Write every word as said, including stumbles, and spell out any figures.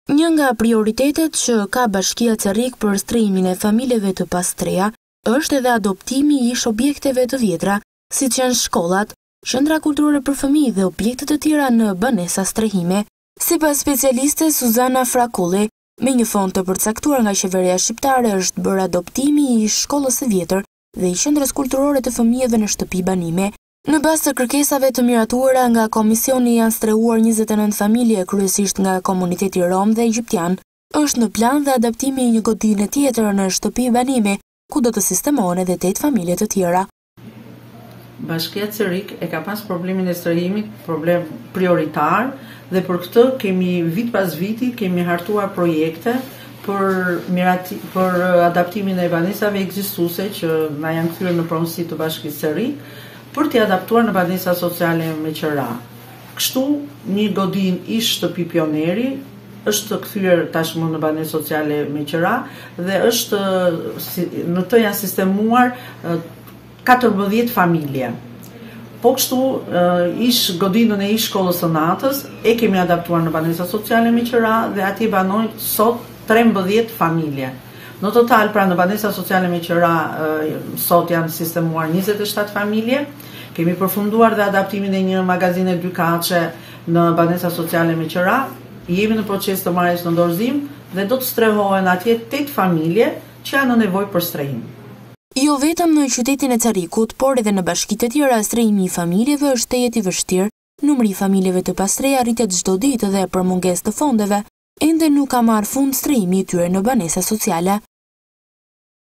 Një nga prioritetet që ka Bashkia Cerrik për strihimin e familjeve të pastreja është edhe adoptimi i ish objekteve të vjetra, siç janë shkollat, qendra kulturore për fëmijë dhe objekte të tjera në banesa strehime. Sipas specialistes Suzana Frakulli, me një fond të përcaktuar nga qeveria shqiptare është bërë adoptimi i ish shkollës së vjetër dhe i qendrës kulturore të fëmijëve në shtëpi banime. Në bazë të kërkesave të miratuara nga komisioni janë strehuar njëzet e nëntë familje, kryesisht nga komuniteti rom dhe egjiptian. Është në plan dhe adaptimi i një godine tjetër në shtëpi banime, ku do të sistemohen edhe tetë familje të tjera. Bashkia Cerrik e ka pas problemin e strehimit, problem prioritar, dhe për këtë kemi vit pas viti kemi hartuar projekte për, mirati, për adaptimin e banesave ekzistuese që na janë kthyer në pronësi të Bashkisë Cerrik, për t'i adaptuar në banesa sociale me qira. Kështu, një godin ish shtëpi pioneri është kthyer tashmë në banesë sociale me qira dhe është në të janë sistemuar katërmbëdhjetë familje. Po kështu, ish godinën e ish shkollës së natës e kemi adaptuar në banesa sociale me qira dhe ati banojnë sot trembëdhjetë familje. Në total, pra në banesa sociale me qira, sot janë sistemuar njëzet e shtatë familje. Kemi përfunduar dhe adaptimin e një magazine dy kaçe në banesa sociale me qira. Jemi në proces të marrjes në dorëzim dhe do të strehohen atje tetë familje që janë në nevojë për strehim. Jo vetëm në qytetin e Cerrikut, por edhe në bashkitë të tjera strehimi i familjeve është tejet i vështirë. Numri i familjeve të pastreja rritet çdo ditë dhe për mungesë të fondeve, ende nuk ka marrë fund strehimi i tyre në banesa sociale.